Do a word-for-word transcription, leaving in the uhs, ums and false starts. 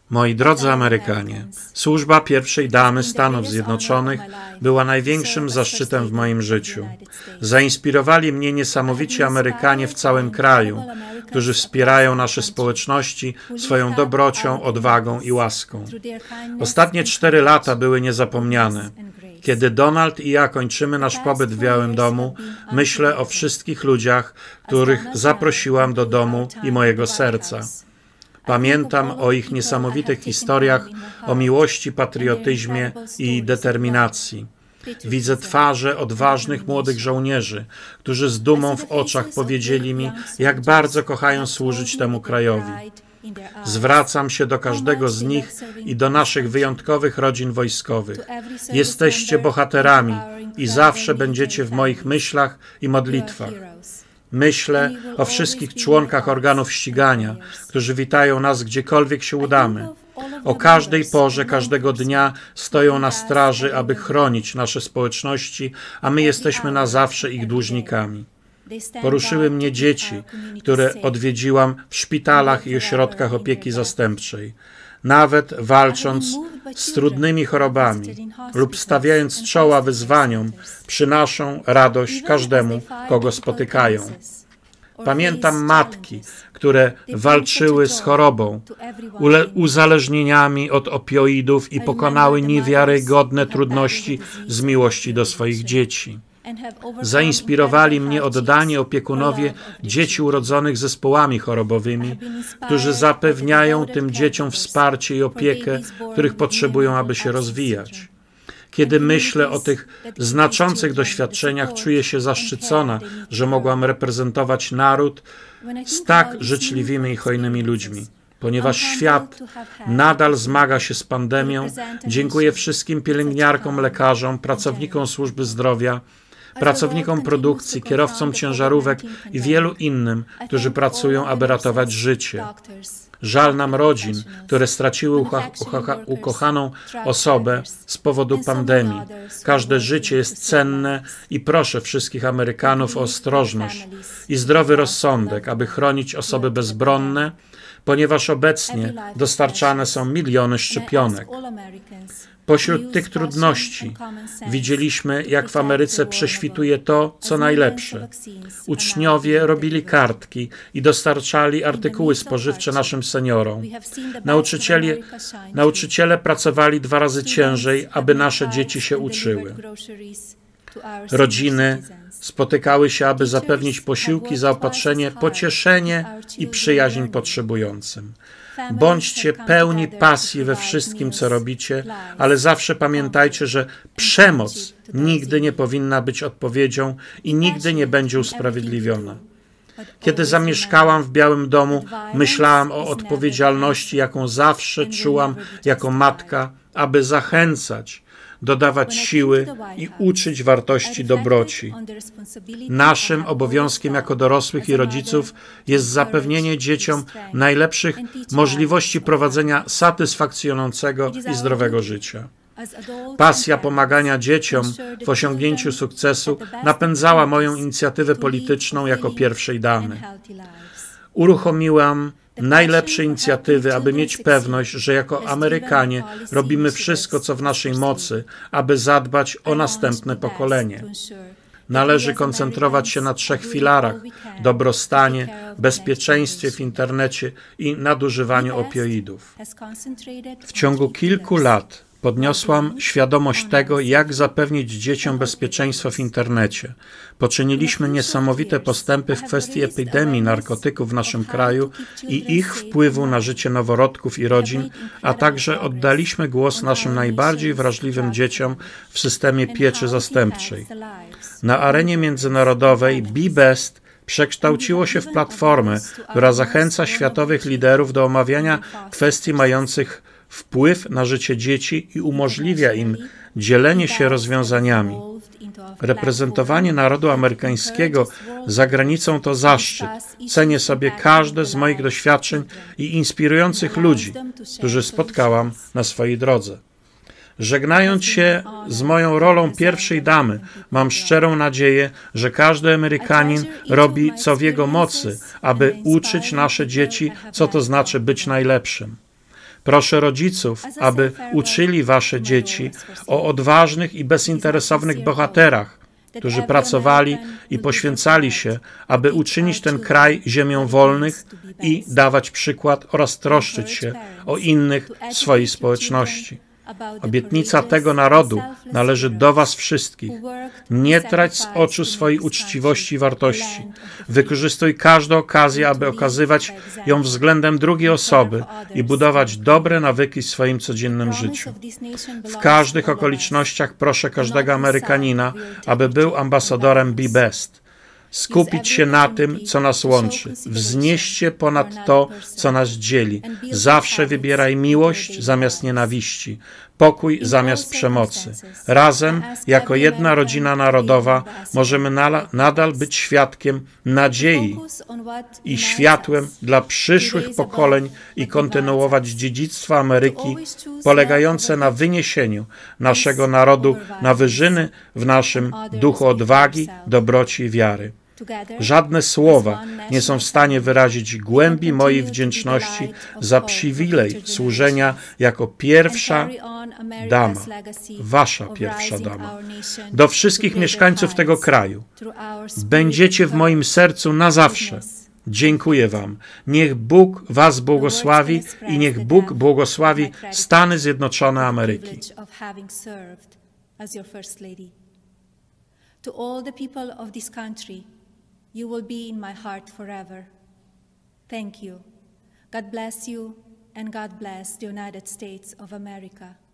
Moi drodzy Amerykanie, służba pierwszej damy Stanów Zjednoczonych była największym zaszczytem w moim życiu. Zainspirowali mnie niesamowici Amerykanie w całym kraju, którzy wspierają nasze społeczności swoją dobrocią, odwagą i łaską. Ostatnie cztery lata były niezapomniane. Kiedy Donald i ja kończymy nasz pobyt w Białym Domu, myślę o wszystkich ludziach, których zaprosiłam do domu i mojego serca. Pamiętam o ich niesamowitych historiach, o miłości, patriotyzmie i determinacji. Widzę twarze odważnych młodych żołnierzy, którzy z dumą w oczach powiedzieli mi, jak bardzo kochają służyć temu krajowi. Zwracam się do każdego z nich i do naszych wyjątkowych rodzin wojskowych. Jesteście bohaterami i zawsze będziecie w moich myślach i modlitwach. Myślę o wszystkich członkach organów ścigania, którzy witają nas gdziekolwiek się udamy. O każdej porze, każdego dnia stoją na straży, aby chronić nasze społeczności, a my jesteśmy na zawsze ich dłużnikami. Poruszyły mnie dzieci, które odwiedziłam w szpitalach i ośrodkach opieki zastępczej. Nawet walcząc z trudnymi chorobami lub stawiając czoła wyzwaniom, przynoszą radość każdemu, kogo spotykają. Pamiętam matki, które walczyły z chorobą, uzależnieniami od opioidów i pokonały niewiarygodne trudności z miłości do swoich dzieci. Zainspirowali mnie oddani opiekunowie dzieci urodzonych zespołami chorobowymi, którzy zapewniają tym dzieciom wsparcie i opiekę, których potrzebują, aby się rozwijać. Kiedy myślę o tych znaczących doświadczeniach, czuję się zaszczycona, że mogłam reprezentować naród z tak życzliwymi i hojnymi ludźmi. Ponieważ świat nadal zmaga się z pandemią, dziękuję wszystkim pielęgniarkom, lekarzom, pracownikom służby zdrowia, pracownikom produkcji, kierowcom ciężarówek i wielu innym, którzy pracują, aby ratować życie. Żal nam rodzin, które straciły ucha, ucha, ukochaną osobę z powodu pandemii. Każde życie jest cenne i proszę wszystkich Amerykanów o ostrożność i zdrowy rozsądek, aby chronić osoby bezbronne, ponieważ obecnie dostarczane są miliony szczepionek. Pośród tych trudności widzieliśmy, jak w Ameryce prześwituje to, co najlepsze. Uczniowie robili kartki i dostarczali artykuły spożywcze naszym seniorom. Nauczyciele, nauczyciele pracowali dwa razy ciężej, aby nasze dzieci się uczyły. Rodziny spotykały się, aby zapewnić posiłki, zaopatrzenie, pocieszenie i przyjaźń potrzebującym. Bądźcie pełni pasji we wszystkim, co robicie, ale zawsze pamiętajcie, że przemoc nigdy nie powinna być odpowiedzią i nigdy nie będzie usprawiedliwiona. Kiedy zamieszkałam w Białym Domu, myślałam o odpowiedzialności, jaką zawsze czułam jako matka, aby zachęcać, dodawać siły i uczyć wartości dobroci. Naszym obowiązkiem jako dorosłych i rodziców jest zapewnienie dzieciom najlepszych możliwości prowadzenia satysfakcjonującego i zdrowego życia. Pasja pomagania dzieciom w osiągnięciu sukcesu napędzała moją inicjatywę polityczną jako pierwszej damy. Uruchomiłam najlepsze inicjatywy, aby mieć pewność, że jako Amerykanie robimy wszystko, co w naszej mocy, aby zadbać o następne pokolenie. Należy koncentrować się na trzech filarach: dobrostanie, bezpieczeństwie w internecie i nadużywaniu opioidów. W ciągu kilku lat podniosłam świadomość tego, jak zapewnić dzieciom bezpieczeństwo w internecie. Poczyniliśmy niesamowite postępy w kwestii epidemii narkotyków w naszym kraju i ich wpływu na życie noworodków i rodzin, a także oddaliśmy głos naszym najbardziej wrażliwym dzieciom w systemie pieczy zastępczej. Na arenie międzynarodowej Be Best przekształciło się w platformę, która zachęca światowych liderów do omawiania kwestii mających wpływ na życie dzieci i umożliwia im dzielenie się rozwiązaniami. Reprezentowanie narodu amerykańskiego za granicą to zaszczyt. Cenię sobie każde z moich doświadczeń i inspirujących ludzi, którzy spotkałam na swojej drodze. Żegnając się z moją rolą pierwszej damy, mam szczerą nadzieję, że każdy Amerykanin robi co w jego mocy, aby uczyć nasze dzieci, co to znaczy być najlepszym. Proszę rodziców, aby uczyli wasze dzieci o odważnych i bezinteresownych bohaterach, którzy pracowali i poświęcali się, aby uczynić ten kraj ziemią wolnych i dawać przykład oraz troszczyć się o innych w swojej społeczności. Obietnica tego narodu należy do was wszystkich. Nie trać z oczu swojej uczciwości i wartości. Wykorzystuj każdą okazję, aby okazywać ją względem drugiej osoby i budować dobre nawyki w swoim codziennym życiu. W każdych okolicznościach proszę każdego Amerykanina, aby był ambasadorem Be Best. Skupić się na tym, co nas łączy. Wznieść się ponad to, co nas dzieli. Zawsze wybieraj miłość zamiast nienawiści, pokój zamiast przemocy. Razem, jako jedna rodzina narodowa, możemy nadal być świadkiem nadziei i światłem dla przyszłych pokoleń i kontynuować dziedzictwo Ameryki polegające na wyniesieniu naszego narodu na wyżyny w naszym duchu odwagi, dobroci i wiary. Żadne słowa nie są w stanie wyrazić głębi mojej wdzięczności za przywilej służenia jako pierwsza dama, wasza pierwsza dama. Do wszystkich mieszkańców tego kraju. Będziecie w moim sercu na zawsze. Dziękuję wam. Niech Bóg was błogosławi i niech Bóg błogosławi Stany Zjednoczone Ameryki. You will be in my heart forever. Thank you. God bless you, and God bless the United States of America.